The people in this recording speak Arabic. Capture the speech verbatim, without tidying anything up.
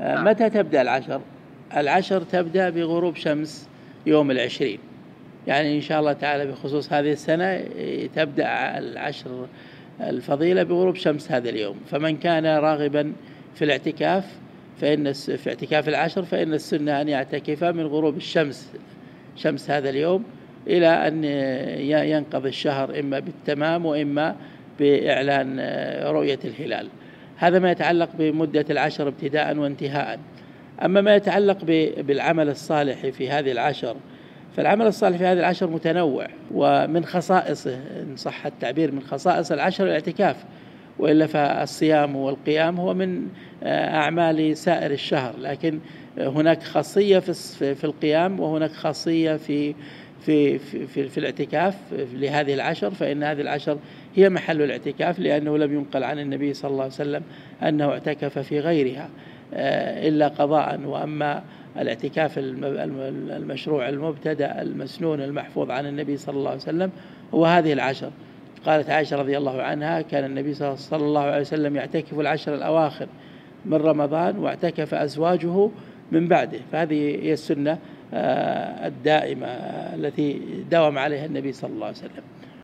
متى تبدأ العشر؟ العشر تبدأ بغروب شمس يوم العشرين، يعني إن شاء الله تعالى بخصوص هذه السنة تبدأ العشر الفضيلة بغروب شمس هذا اليوم. فمن كان راغبا في الاعتكاف فإن في اعتكاف العشر فإن السنة أن يعتكف من غروب الشمس شمس هذا اليوم إلى أن ينقضي الشهر، إما بالتمام وإما بإعلان رؤية الهلال. هذا ما يتعلق بمدة العشر ابتداء وانتهاء. أما ما يتعلق بالعمل الصالح في هذه العشر، فالعمل الصالح في هذه العشر متنوع، ومن خصائصه إن صح التعبير من خصائص العشر الاعتكاف، وإلا فالصيام والقيام هو من أعمال سائر الشهر، لكن هناك خاصية في القيام وهناك خاصية في في في في الاعتكاف لهذه العشر. فإن هذه العشر هي محل الاعتكاف، لأنه لم ينقل عن النبي صلى الله عليه وسلم أنه اعتكف في غيرها إلا قضاء. وأما الاعتكاف المشروع المبتدأ المسنون المحفوظ عن النبي صلى الله عليه وسلم هو هذه العشر. قالت عائشة رضي الله عنها: كان النبي صلى الله عليه وسلم يعتكف العشر الأواخر من رمضان واعتكف أزواجه من بعده. فهذه هي السنة الدائمة التي داوم عليها النبي صلى الله عليه وسلم.